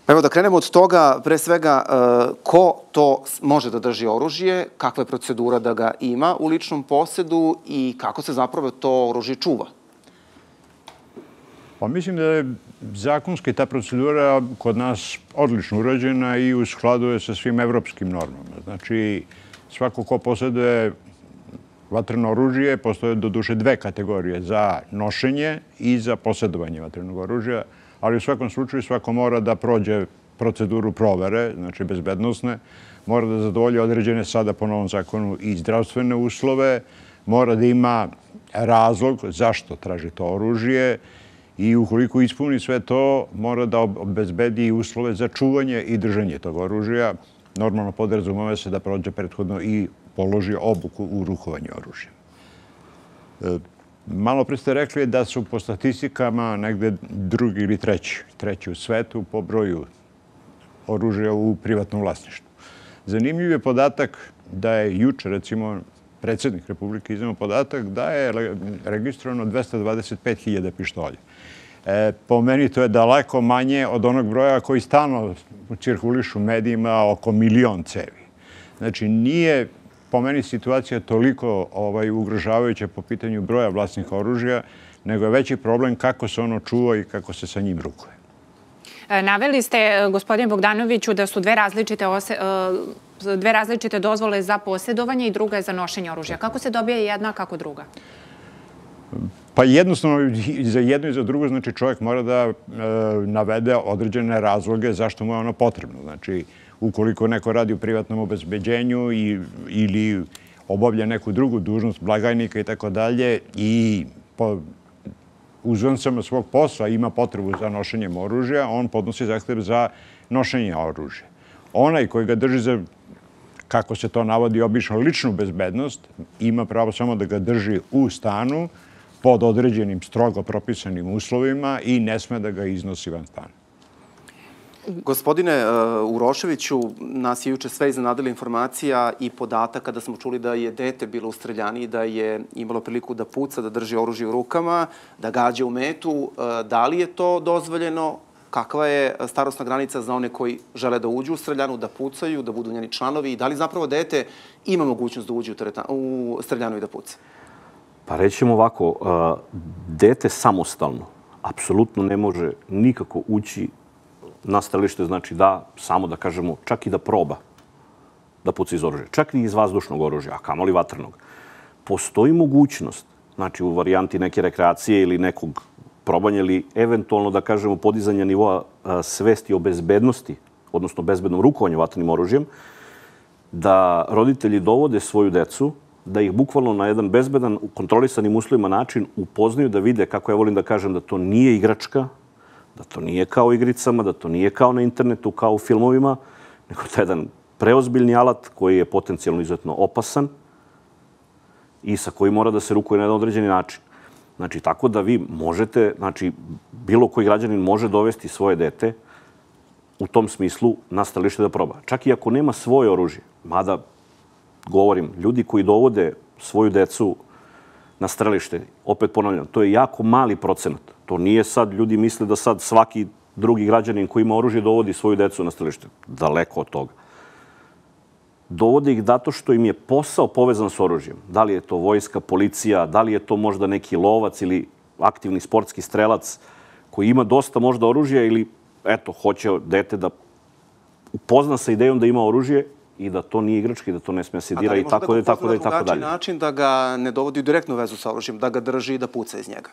Evo da krenemo od toga, pre svega, ko to može da drži oružje, kakva je procedura da ga ima u ličnom posedu i kako se zapravo to oružje čuva? Pa mislim da je zakonski ta procedura kod nas odlično urađena i u skladu je sa svim evropskim normama. Znači, svako ko posjeduje vatreno oružje, postoje doduše dve kategorije, za nošenje i za posjedovanje vatrenog oružja, ali u svakom slučaju svako mora da prođe proceduru provere, znači bezbednosne, mora da zadovolji određene sada po novom zakonu i zdravstvene uslove, mora da ima razlog zašto traži to oružje i ukoliko ispuni sve to, mora da obezbedi i uslove za čuvanje i držanje tog oružja. Normalno podrazumeva se da prođe prethodno i položi obuku u rukovanju oružjem. Malo pre ste rekli da su po statistikama negde drugi ili treći u svetu po broju oružja u privatnom vlasništvu. Zanimljiv je podatak da je juče, recimo, predsjednik Republike izneo podatak da je registrovano 225.000 pištolja. Po meni to je daleko manje od onog broja koji stalno cirkulišu u medijima, oko 1.000.000 cevi. Znači, nije po meni situacija toliko ugrožavajuća po pitanju broja vlasnika oružja, nego je veći problem kako se ono čuva i kako se sa njim rukuje. Naveli ste, gospodine Bogdanoviću, da su dve različite dozvole za posjedovanje i druga je za nošenje oružja. Kako se dobije jedna, kako druga? Pa jednostavno, i za jedno i za drugo, znači čovjek mora da navede određene razloge zašto mu je ono potrebno. Znači, ukoliko neko radi u privatnom obezbeđenju ili obavlja neku drugu dužnost, blagajnika i tako dalje, i po uzvancama svog posla ima potrebu za nošenjem oružja, on podnosi zahtev za nošenje oružja. Onaj koji ga drži za, kako se to navodi, obično ličnu bezbednost, ima pravo samo da ga drži u stanu pod određenim strogo propisanim uslovima i ne sme da ga iznosi van stana. Gospodine Uroševiću, nas je juče sve iznenadila informacija i podatak kada smo čuli da je dete bilo u streljani, da je imalo priliku da puca, da drži oružje u rukama, da gađa u metu. Da li je to dozvoljeno? Kakva je starosna granica za one koji žele da uđu u streljanu, da pucaju, da budu njeni članovi? I da li zapravo dete ima mogućnost da uđe u streljanu i da puca? Pa rećemo ovako, dete samostalno apsolutno ne može nikako ući na strelište, znači da, samo da kažemo, čak i da proba da puca iz oružja, čak i iz vazdušnog oružja, a kamoli vatrenog. Postoji mogućnost, znači u varijanti neke rekreacije ili nekog probanja ili eventualno, da kažemo, podizanja nivoa svesti o bezbednosti, odnosno bezbednom rukovanju vatrenim oružjem, da roditelji dovode svoju decu, da ih bukvalno na jedan bezbedan, u kontrolisanim uslovima način upoznaju, da vide, kako ja volim da kažem, da to nije igračka, da to nije kao igricama, da to nije kao na internetu, kao u filmovima, nego to je jedan preozbiljni alat koji je potencijalno izuzetno opasan i sa kojim mora da se rukuje na jedan određeni način. Znači, tako da vi možete, znači, bilo koji građanin može dovesti svoje dete u tom smislu na strelište da proba. Čak i ako nema svoje oružje, mada, govorim, ljudi koji dovode svoju decu na strelište, opet ponavljam, to je jako mali procenat. To nije sad, ljudi misle da sad svaki drugi građanin koji ima oružje dovodi svoju decu na strelište. Daleko od toga. Dovode ih zato što im je posao povezan s oružjem. Da li je to vojska, policija, da li je to možda neki lovac ili aktivni sportski strelac koji ima dosta možda oružja ili, eto, hoće dete da upozna sa idejom da ima oružje i da to nije igračka i da to ne smije se dira i tako dalje. A da li može da ga upozna na drugačiji način da ga ne dovodi u direktnu vezu sa oružjem, da ga drži i da puca iz njega?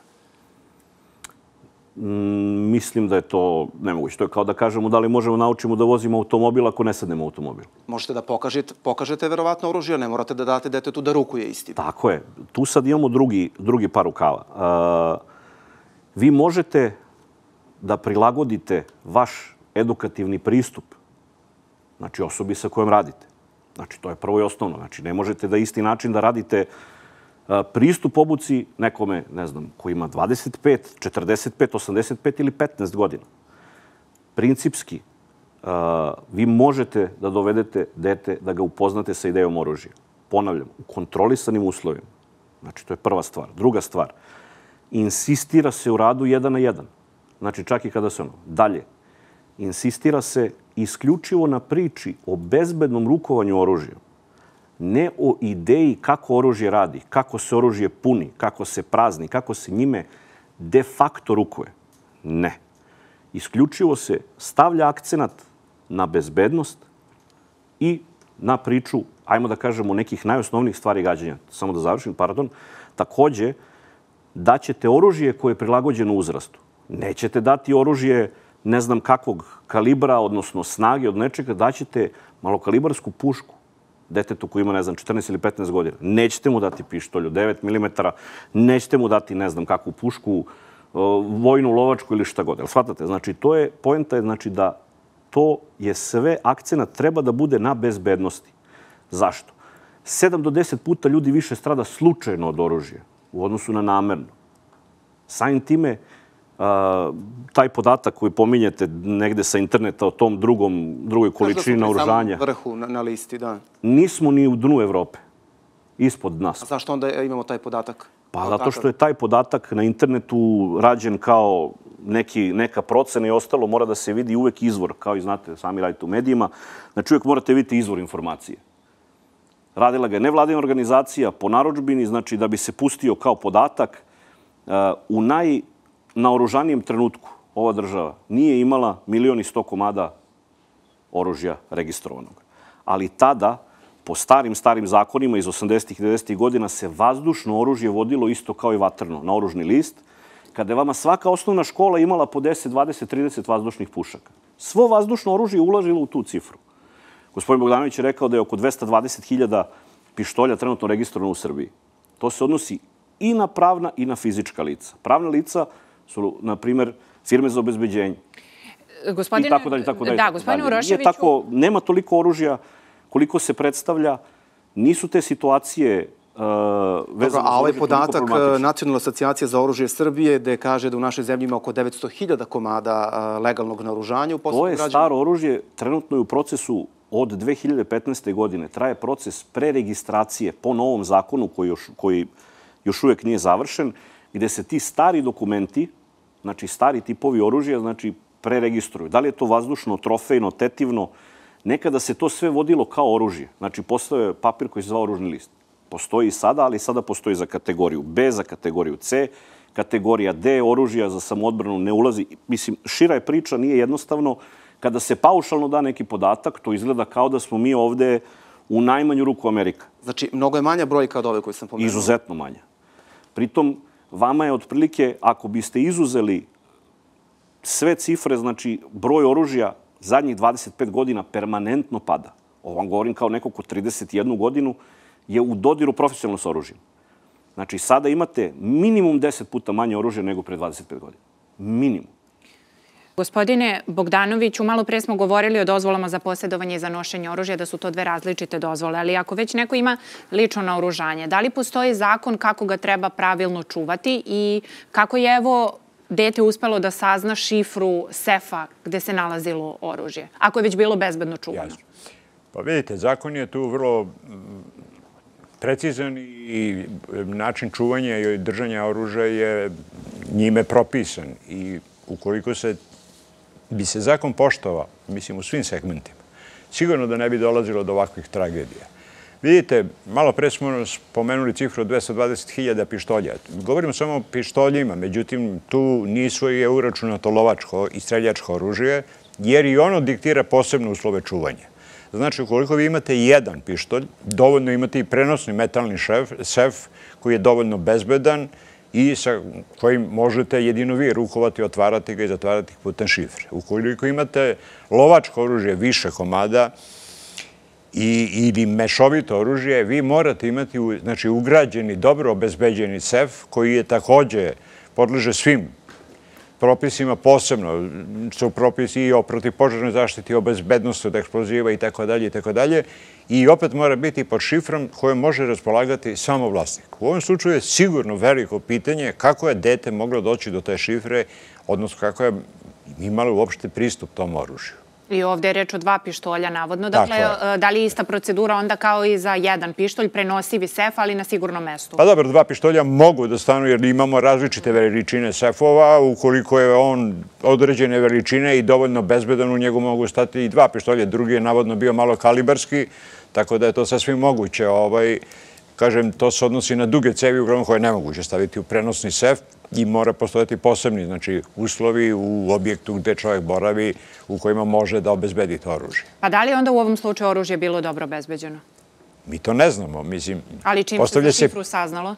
Mislim da je to nemoguće. To je kao da kažemo da li možemo naučimo da vozimo automobil ako ne sednemo u automobil. Možete da pokažete verovatno oružje, ne morate da date detetu da rukuje isti. Tako je. Tu sad imamo drugi par rukava. Vi možete da prilagodite vaš edukativni pristup, znači osobi sa kojom radite. Znači, to je prvo i osnovno. Znači, ne možete da isti način da radite pristup obuci nekome, ne znam, koji ima 25, 45, 85 ili 15 godina. Principski, vi možete da dovedete dete da ga upoznate sa idejom oružja. Ponavljam, u kontrolisanim uslovima. Znači, to je prva stvar. Druga stvar, insistira se u radu 1 na 1. Znači, čak i kada se ono. Dalje, insistira se isključivo na priči o bezbednom rukovanju oružjem. Ne o ideji kako oružje radi, kako se oružje puni, kako se prazni, kako se njime de facto rukuje. Ne. Isključivo se stavlja akcenat na bezbednost i na priču, ajmo da kažemo, nekih najosnovnijih stvari gađanja. Samo da završim, pardon. Takođe, daćete oružje koje je prilagođeno uzrastu. Nećete dati oružje ne znam kakvog kalibra, odnosno snage od nečega, daćete malokalibarsku pušku detetu koji ima, ne znam, 14 ili 15 godina. Nećete mu dati pištolj od 9 mm, nećete mu dati ne znam kakvu pušku, vojnu, lovačku ili šta god. Shvatate? Znači, poenta je znači, da to je sve akcenat treba da bude na bezbednosti. Zašto? 7 do 10 puta ljudi više strada slučajno od oružja u odnosu na namerno. Samim time, taj podatak koji pominjete negde sa interneta o tom drugoj količini naoružanja. Vrhu na listi, da. Nismo ni u dnu Evrope. Ispod nas. A zašto onda imamo taj podatak? Pa zato što je taj podatak na internetu rađen kao neka procena i ostalo mora da se vidi uvek izvor, kao i znate, sami radite u medijima. Znači uvek morate vidjeti izvor informacije. Radila ga je nevladina organizacija po narudžbini, znači da bi se pustio kao podatak. U najnaoružanijem trenutku ova država nije imala 1.100.000 komada oružja registrovanog. Ali tada, po starim zakonima iz 80. i 90. godina, se vazdušno oružje vodilo isto kao i vatrno, na oružni list, kada je vama svaka osnovna škola imala po 10, 20, 30 vazdušnih pušaka. Svo vazdušno oružje ulažilo u tu cifru. Gospodin Bogdanović je rekao da je oko 220.000 pištolja trenutno registrovano u Srbiji. To se odnosi i na pravna i na fizička lica. Pravna lica su, na primer, firme za obezbeđenje. I tako dalje, tako dalje. Da, gospodine Uroševiću... Nema toliko oružja koliko se predstavlja. Nisu te situacije vezane... A ovaj podatak Nacionalne asocijacije za oružje Srbije gde kaže da u našoj zemlji ima oko 900.000 komada legalnog naoružanja u posledu građana. To je staro oružje, trenutno je u procesu od 2015. godine. Traje proces preregistracije po novom zakonu koji još uvek nije završen, gde se ti stari dokumenti, znači stari tipovi oružja, znači preregistruju. Da li je to vazdušno, trofejno, tetivno? Nekada se to sve vodilo kao oružje. Znači, postoje papir koji se zvao oružni list. Postoji i sada, ali sada postoji za kategoriju B, za kategoriju C, kategorija D, oružja za samoodbranu ne ulazi. Mislim, šira je priča, nije jednostavno. Kada se paušalno da neki podatak, to izgleda kao da smo mi ovde u najmanju ruku Amerika. Znači, mnogo je manja brojka od ove koju sam pomenuo. Izuzetno manja. Pritom, vama je otprilike, ako biste izuzeli sve cifre, znači broj oružja zadnjih 25 godina permanentno pada. Ovo vam govorim kao neko ko 31 godinu je u dodiru profesionalno sa oružjem. Znači, sada imate minimum 10 puta manje oružja nego pre 25 godina. Minimum. Gospodine Bogdanoviću, malo pre smo govorili o dozvolama za posjedovanje i za nošenje oružja, da su to dve različite dozvole, ali ako već neko ima lično naoružanje, da li postoji zakon kako ga treba pravilno čuvati i kako je, evo, dete uspelo da sazna šifru sefa gde se nalazilo oružje, ako je već bilo bezbedno čuvano? Jasno. Pa vidite, zakon je tu vrlo precizan i način čuvanja i držanja oružja je njime propisan. I ukoliko bi se zakon poštovao, mislim, u svim segmentima, sigurno da ne bi dolazilo do ovakvih tragedija. Vidite, malo pre smo spomenuli cifru od 220.000 pištolja. Govorimo samo o pištoljima, međutim, tu nisu je uračunato lovačko i streljačko oružje, jer i ono diktira posebne uslove čuvanja. Znači, ukoliko vi imate jedan pištolj, dovoljno imate i prenosni metalni sef koji je dovoljno bezbedan i sa kojim možete jedino vi rukovati, otvarati ga i zatvarati putem šifre. Ukoliko imate lovačko oružje više komada ili mešovito oružje, vi morate imati ugrađeni, dobro obezbeđeni sef koji je takođe podleže svim propisima, posebno su propisi i o protivpožarnoj zaštiti, o bezbednosti od eksploziva i tako dalje. I opet mora biti pod šifrom kojom može raspolagati samo vlasnik. U ovom slučaju je sigurno veliko pitanje kako je dete moglo doći do te šifre, odnosno kako je imalo uopšte pristup tom oružju. I ovde je reč o 2 pištolja, navodno. Dakle, da li je ista procedura onda kao i za jedan pištolj, prenosivi sef, ali na sigurnom mestu? Pa dobro, 2 pištolja mogu da stanu jer imamo različite veličine sefova. Ukoliko je on određene veličine i dovoljno bezbedan, u njegu mogu stati i 2 pištolja. Drugi je navodno bio malo kalibarski, tako da je to sasvim moguće. Kažem, to se odnosi na duge cevi, uglavnom koje je nemoguće staviti u prenosni sef i mora postojati posebni, znači, uslovi u objektu gde čovjek boravi u kojima može da obezbedi to oružje. Pa da li je onda u ovom slučaju oružje bilo dobro obezbeđeno? Mi to ne znamo, mislim. Ali čim se za šifru saznalo?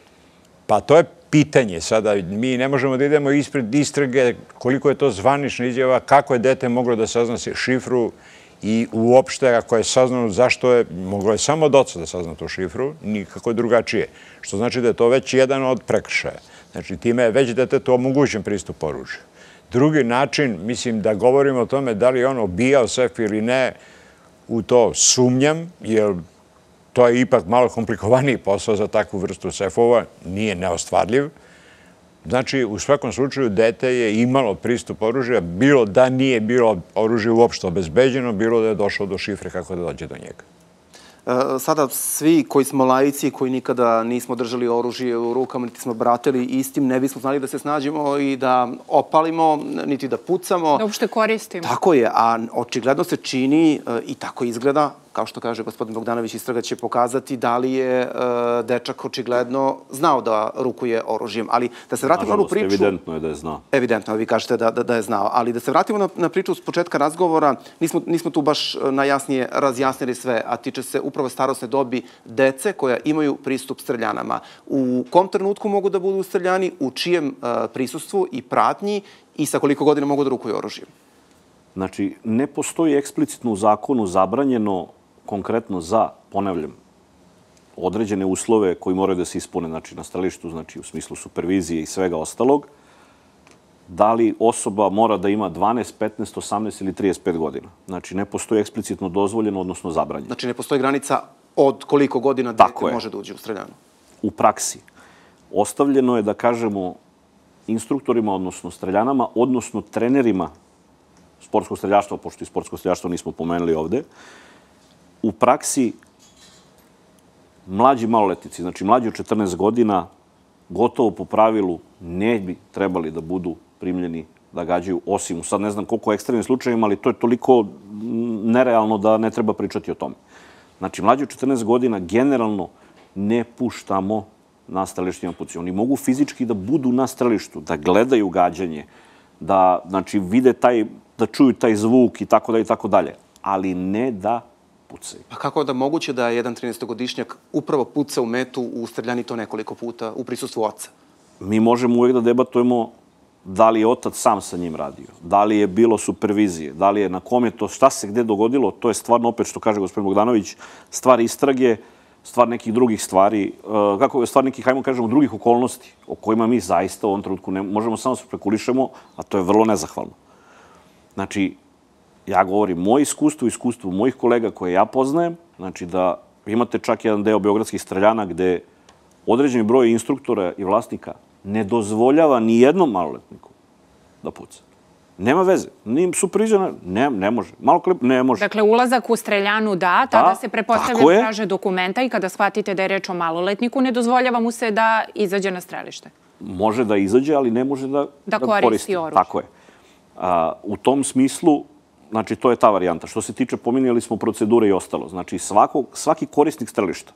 Pa to je pitanje sada. Mi ne možemo da idemo ispred istrage koliko je to zvanična izjava, kako je dete moglo da sazna šifru i uopšte ako je saznano zašto je, moglo je samo od oca da sazna tu šifru, nikako drugačije. Što znači da je to već jedan od prekršaja. Znači, time je već detetu omogućen pristup oružju. Drugi način, mislim, da govorimo o tome da li je on obijao sef ili ne, u to sumnjam, jer to je ipak malo komplikovaniji posao za takvu vrstu sefova, nije neostvarljiv. Znači, u svakom slučaju, dete je imalo pristup oružja, bilo da nije bilo oružje uopšte obezbeđeno, bilo da je došlo do šifre kako da dođe do njega. Sada svi koji smo laici, koji nikada nismo držali oružje u rukama, niti smo bratili istim, ne bismo znali da se snađemo i da opalimo, niti da pucamo. Da uopšte koristimo. Tako je, a očigledno se čini i tako izgleda, kao što kaže gospodin Bogdanović, istraga će pokazati da li je dečak očigledno znao da rukuje oružjem. Ali da se vratimo na ovu priču... Evidentno je da je znao. Evidentno, vi kažete da je znao. Ali da se vratimo na priču s početka razgovora, nismo tu baš najjasnije razjasnili sve, a tiče se upravo starosne dobi dece koja imaju pristup streljanama. U kom trenutku mogu da budu streljani, u čijem prisustvu i pratnji i sa koliko godina mogu da rukuju oružjem? Znači, ne postoji eksplicitno u zakonu zabranjeno konkretno za, ponavljam, određene uslove koji moraju da se ispune, znači na strelištu, znači u smislu supervizije i svega ostalog, da li osoba mora da ima 12, 15, 18 ili 35 godina. Znači, ne postoji eksplicitno dozvoljeno, odnosno zabranjeno. Znači, ne postoji granica od koliko godina dete može da uđe u streljanu? U praksi. Ostavljeno je, da kažemo, instruktorima, odnosno streljanama, odnosno trenerima sportskog streljaštva, pošto i sportsko streljaštvo nismo pomenuli ovde, u praksi mlađi maloletnici, znači mlađi od 14 godina, gotovo po pravilu ne bi trebali da budu primljeni da gađaju, osim, sad ne znam koliko ekstremnim slučajima, ali to je toliko nerealno da ne treba pričati o tome. Znači, mlađi od 14 godina generalno ne puštamo na strelištima pucaju. Oni mogu fizički da budu na strelištu, da gledaju gađanje, da vide da čuju taj zvuk i tako dalje, ali ne da pucaju. Pa kako je da moguće da jedan 13-godišnjak upravo puca u metu u streljani to nekoliko puta u prisustvu oca? Mi možemo uvijek da debatujemo da li je otac sam sa njim radio, da li je bilo supervizije, da li je na kom je to, šta se gde dogodilo, to je stvarno, opet što kaže gospodin Bogdanović, stvar istrage, stvar nekih drugih stvari, kako je stvar nekih, hajmo kažemo, drugih okolnosti o kojima mi zaista u ovom trenutku ne možemo samo se spekulišemo, a to je vrlo nezahvalno. Znači, ja govorim moje iskustvo, iskustvo mojih kolega koje ja poznajem, znači da imate čak jedan deo beogradskih streljana gde određeni broj instruktora i vlasnika ne dozvoljava ni jednom maloletniku da puca. Nema veze. Ni supervizija, ne može. Malo klip, ne može. Dakle, ulazak u streljanu da, tada se prepostavlja traže dokumenta i kada shvatite da je reč o maloletniku, ne dozvoljava mu se da izađe na strelište. Može da izađe, ali ne može da koristi oružje. Tako je. U tom smislu, znači, to je ta varijanta. Što se tiče, pominjali smo procedure i ostalo. Znači, svaki korisnik strelišta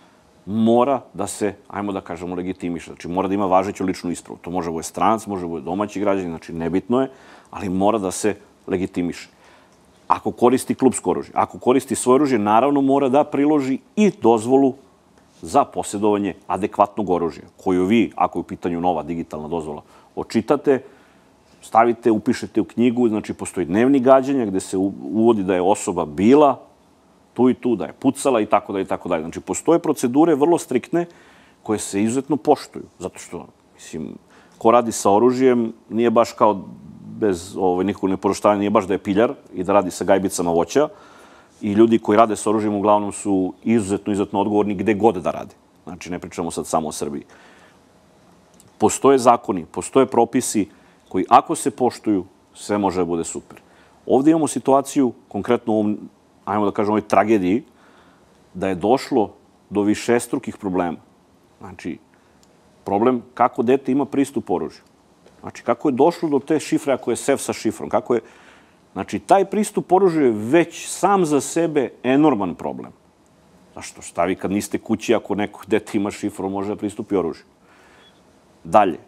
mora da se, ajmo da kažemo, legitimiše. Znači, mora da ima važeću ličnu ispravu. To može bude stranac, može bude domaći građanin, znači, nebitno je, ali mora da se legitimiše. Ako koristi klupsko oružje, ako koristi svoje oružje, naravno mora da priloži i dozvolu za posjedovanje adekvatnog oružja, koju vi, ako je u pitanju nova digitalna dozvola, očitate, stavite, upišete u knjigu, znači postoji dnevnik gađanja gde se uvodi da je osoba bila tu i tu, da je pucala i tako dalje, i tako dalje. Znači, postoje procedure vrlo striktne koje se izuzetno poštuju. Zato što, mislim, ko radi sa oružjem nije baš kao bez nikog neporoštavanja, nije baš da je piljar i da radi sa gajbicama voća. I ljudi koji rade sa oružjem uglavnom su izuzetno odgovorni gde god da rade. Znači, ne pričamo sad samo o Srbiji. Postoje zakoni, postoje propisi koji ako se poštuju, sve može da bude super. Ovdje imamo situaciju, konkretno u ovom, ajmo da kažem, ovoj tragediji, da je došlo do višestrukih problema. Znači, problem kako dete ima pristup oružju. Znači, kako je došlo do te šifre ako je sef sa šifrom. Znači, taj pristup oružju je već sam za sebe enorman problem. Zašto? Šta vi kad niste kući, ako neko dete ima šifru, može da pristupi oružju. Dalje.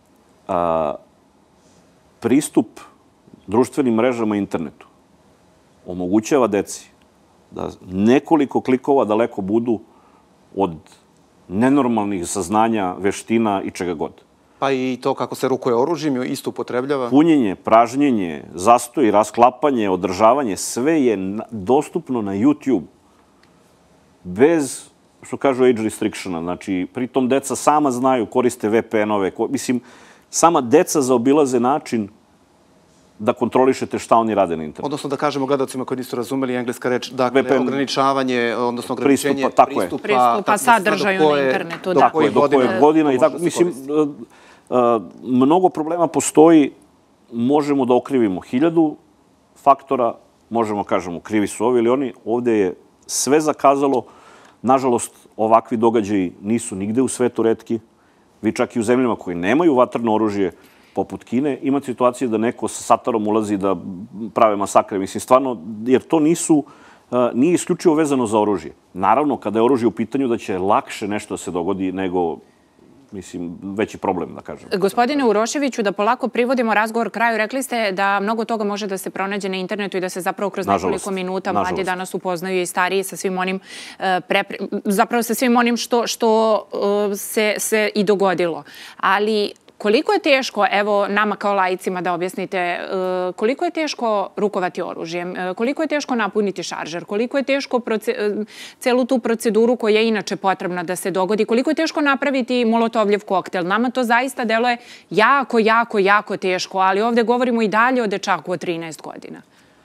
Pristup društvenim mrežama i internetu omogućava deci da nekoliko klikova daleko budu od nenormalnih saznanja, veština i čega god. Pa i to kako se rukuje oružjem isto upotrebljava? Punjenje, pražnjenje, zastoj, rasklapanje, održavanje, sve je dostupno na YouTube. Bez, što kažu, age restrictiona. Znači, pritom deca sama znaju, koriste VPN-ove. Mislim, sama deca zaobilaze način da kontrolišete šta oni rade na internetu. Odnosno da kažemo gledalcima koji nisu razumeli engleska reč, dakle, ograničavanje, odnosno ograničenje pristupa sadržaju na internetu. Tako je, do koje godina i tako. Mislim, mnogo problema postoji, možemo da okrivimo 1000 faktora, možemo kažemo krivi su ovi ili oni, ovde je sve zakazalo. Nažalost, ovakvi događaji nisu nigde u svetu retki. Vi čak i u zemljama koji nemaju vatreno oružje, poput Kine, imate situaciju da neko sa satarom ulazi da prave masakre. Mislim, stvarno, jer to nije isključivo vezano za oružje. Naravno, kada je oružje u pitanju, da će lakše nešto da se dogodi nego, mislim, veći problem, da kažem. Gospodine Uroševiću, da polako privodimo razgovor kraju, rekli ste da mnogo toga može da se pronađe na internetu i da se zapravo kroz nekoliko minuta mladi danas upoznaju i stariji sa svim onim, zapravo sa svim onim što se i dogodilo. Ali koliko je teško, evo nama kao laicima da objasnite, koliko je teško rukovati oružjem, koliko je teško napuniti šaržer, koliko je teško celu tu proceduru koja je inače potrebna da se dogodi, koliko je teško napraviti molotovljev koktel. Nama to zaista deluje jako, jako, jako teško, ali ovde govorimo i dalje o dečaku od 13 godina.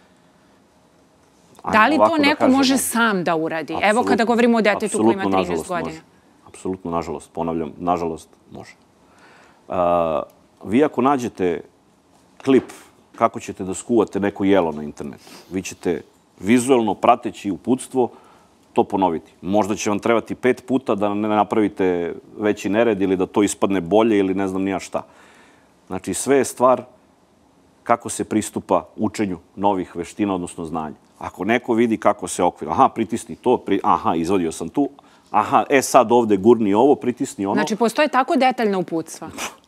Da li to neko može sam da uradi? Evo kada govorimo o detetu koji ima 13 godina. Apsolutno, nažalost, ponavljam, nažalost, može. Vi ako nađete klip kako ćete da skuvate neko jelo na internetu, vi ćete vizualno prateći uputstvo to ponoviti. Možda će vam trebati 5 puta da ne napravite veći nered ili da to ispadne bolje ili ne znam nija šta. Znači, sve je stvar kako se pristupa učenju novih veština, odnosno znanja. Ako neko vidi kako se okvir, aha, pritisni to, aha, izvadio sam tu, aha, sad ovde gurni ovo, pritisni ono. Znači, postoje tako detaljna uputstva?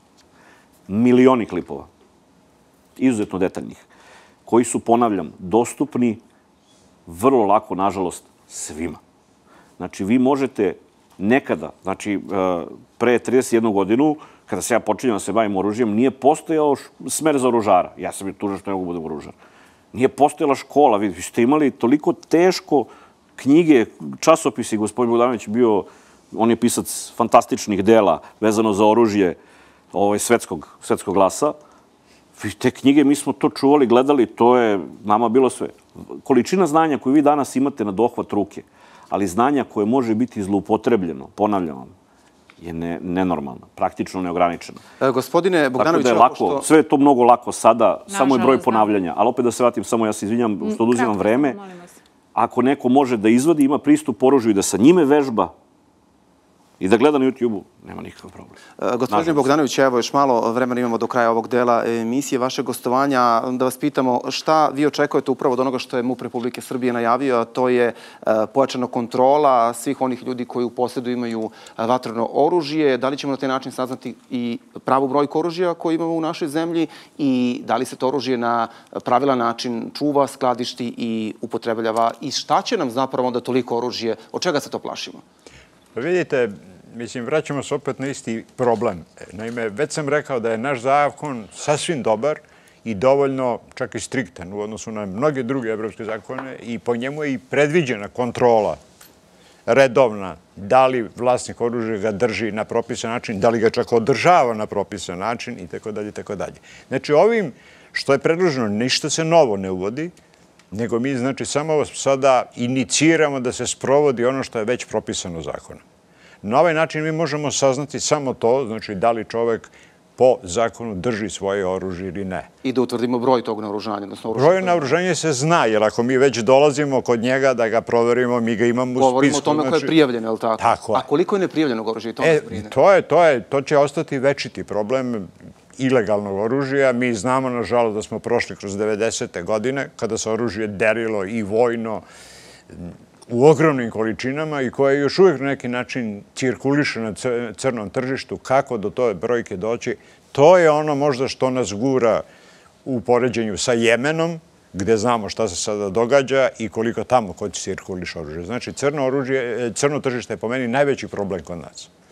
Milioni klipova. Izuzetno detaljnih. Koji su, ponavljam, dostupni vrlo lako, nažalost, svima. Znači, vi možete nekada, znači, pre 31 godinu, kada se ja počinjam da se bavim oružjem, nije postojao smer za oružara. Ja sam je tužan što ne mogu budem oružar. Nije postojala škola. Vi ste imali toliko teško knjige, časopisi. Gospodin Bogdanović bio, on je pisac fantastičnih dela vezano za oružje svetskog glasa. Te knjige, mi smo to čuvali, gledali, to je nama bilo sve. Količina znanja koju vi danas imate na dohvat ruke, ali znanja koje može biti zloupotrebljeno, ponavljam vam, je nenormalna, praktično neograničena. Gospodine Bogdanović, sve je to mnogo lako sada, samo je broj ponavljanja. Ali opet da se vratim, samo ja se izvinjam što oduzimam vreme. Ako neko može da izvadi, ima pristup oružju i da sa njime vežba i da gleda na YouTube-u, nema nikakav problem. Gospodine Bogdanović, evo još malo vremena imamo do kraja ovog dela emisije vašeg gostovanja. Da vas pitamo šta vi očekujete upravo od onoga što je MUP Republike Srbije najavio, a to je pojačana kontrola svih onih ljudi koji u posjedu imaju vatreno oružje. Da li ćemo na taj način saznati i pravu brojku oružja koju imamo u našoj zemlji i da li se to oružje na pravilan način čuva, skladišti i upotrebljava i šta će nam zapravo onda toliko oružje, od čega se to plašimo? Vidite, mislim, vraćamo se opet na isti problem. Naime, već sam rekao da je naš zakon sasvim dobar i dovoljno čak i striktan u odnosu na mnoge druge evropske zakone i po njemu je i predviđena kontrola redovna, da li vlasnik oružja ga drži na propisan način, da li ga čak održava na propisan način i tako dalje, tako dalje. Znači, ovim što je predloženo, ništa se novo ne uvodi, nego mi, znači, samo sada iniciramo da se sprovodi ono što je već propisano zakonom. Na ovaj način mi možemo saznati samo to, znači, da li čovek po zakonu drži svoje oružje ili ne. I da utvrdimo broj tog naoružanja. Broj naoružanja se zna, jer ako mi već dolazimo kod njega da ga proverimo, mi ga imamo u spisku. Govorimo o tome ko je prijavljen, je li tako? Tako je. A koliko je neprijavljenog oružja? I to nas brine. To će ostati večiti problem ilegalnog oružja. Mi znamo, nažalost, da smo prošli kroz 90. godine, kada se oružje delilo i vojno u ogromnim količinama i koje još uvijek na neki način cirkuliše na crnom tržištu. Kako do toj brojke doći? To je ono možda što nas gura u poređenju sa Jemenom, gde znamo šta se sada događa i koliko tamo kod cirkuliše oružje. Znači, crno tržište je po meni najveći problem kod nas.